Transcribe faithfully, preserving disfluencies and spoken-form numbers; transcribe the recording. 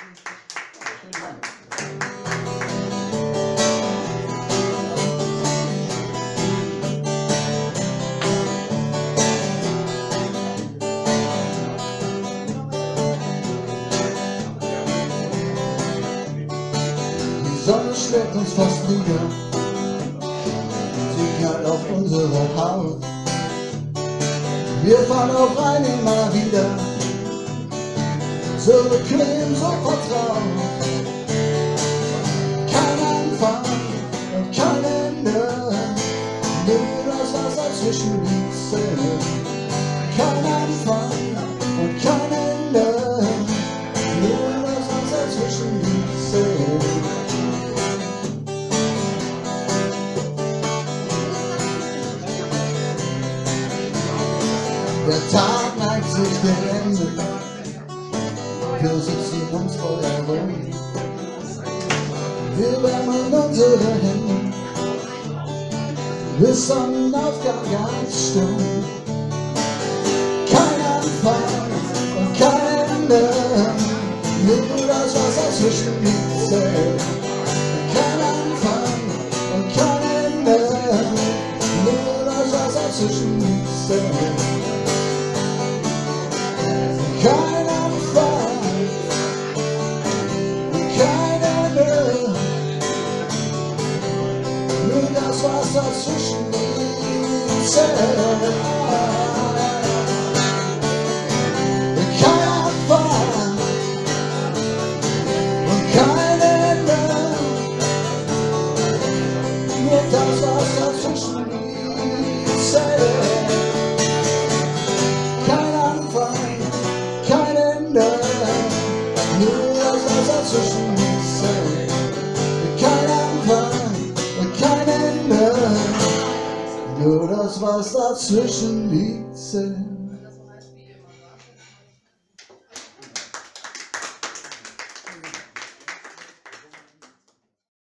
Die Sonne schlägt uns fast nieder, sie knallt auf unsere Haut. Wir fallen auf rein immer wieder, so bequem, so vertraut. Kein Anfang und kein Ende, nur das Wasser zwischen die Zähne. Kein Anfang und kein Ende, nur das Wasser zwischen die Zähne. Der Tag neigt sich dem Ende, wir sitzen uns vor der Wohnung, wir wärmen unsere Hände, bis Sonnenaufgang ganz stumm. Kein Anfang und kein Ende, nur das Wasser zwischen die Zähne. Kein Anfang und kein Ende, nur das Wasser zwischen die Zähne. Kein Anfang, kein Ende, nur das Wasser zwischen den Zähnen. Kein Anfang und kein Ende, nur das Wasser zwischen den Zähnen. Kein Anfang, kein Ende, nur das Wasser zwischen die Zähne. Kein Anfang und kein Ende, nur das Wasser zwischen die Zähne.